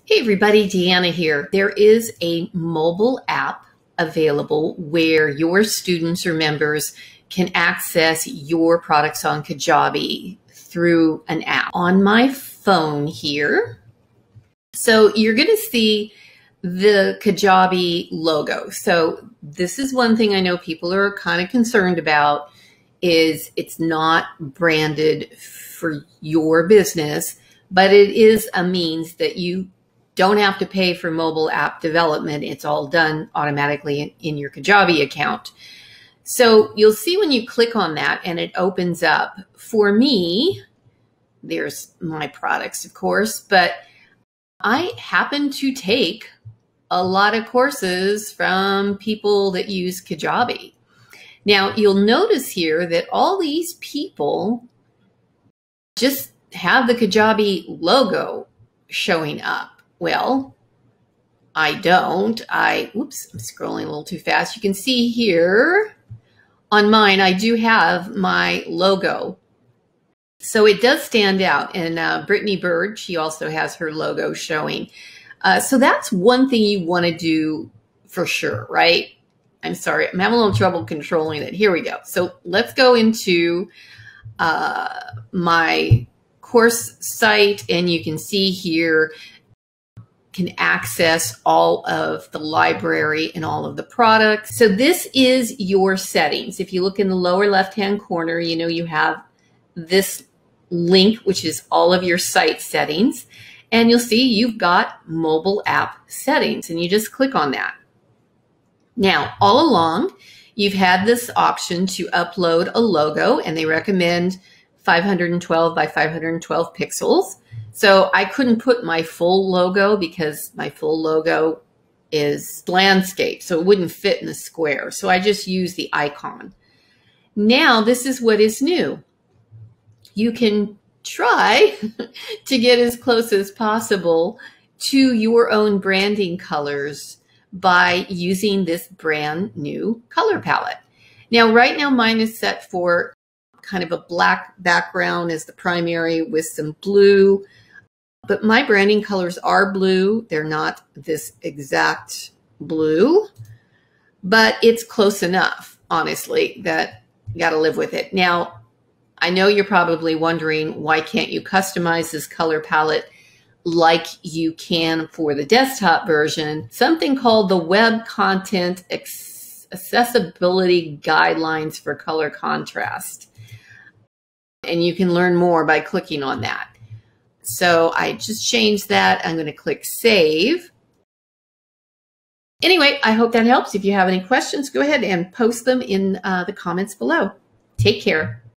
Hey everybody, Deanna here. There is a mobile app available where your students or members can access your products on Kajabi through an app. On my phone here, so you're going to see the Kajabi logo. So this is one thing I know people are kind of concerned about is it's not branded for your business, but it is a means that you don't have to pay for mobile app development. It's all done automatically in your Kajabi account. So you'll see when you click on that and it opens up. For me, there's my products, of course, but I happen to take a lot of courses from people that use Kajabi. Now, you'll notice here that all these people just have the Kajabi logo showing up. Well, I don't. Oops, I'm scrolling a little too fast. You can see here on mine, I do have my logo. So it does stand out. And Brittany Byrd, she also has her logo showing. So that's one thing you want to do for sure, right? I'm sorry, I'm having a little trouble controlling it. Here we go. So let's go into my course site, and you can see here, can access all of the library and all of the products. So this is your settings. If you look in the lower left-hand corner, you know you have this link, which is all of your site settings. And you'll see you've got mobile app settings, and you just click on that. Now, all along, you've had this option to upload a logo, and they recommend 512 by 512 pixels. So I couldn't put my full logo because my full logo is landscape, so it wouldn't fit in the square. So I just use the icon. Now, this is what is new. You can try to get as close as possible to your own branding colors by using this brand new color palette. Now, right now, mine is set for kind of a black background as the primary with some blue. But my branding colors are blue. They're not this exact blue, but it's close enough, honestly, that you got to live with it. Now, I know you're probably wondering, why can't you customize this color palette like you can for the desktop version? Something called the Web Content Accessibility Guidelines for Color Contrast. And you can learn more by clicking on that. So I just changed that. I'm going to click Save. Anyway, I hope that helps. If you have any questions, go ahead and post them in the comments below. Take care.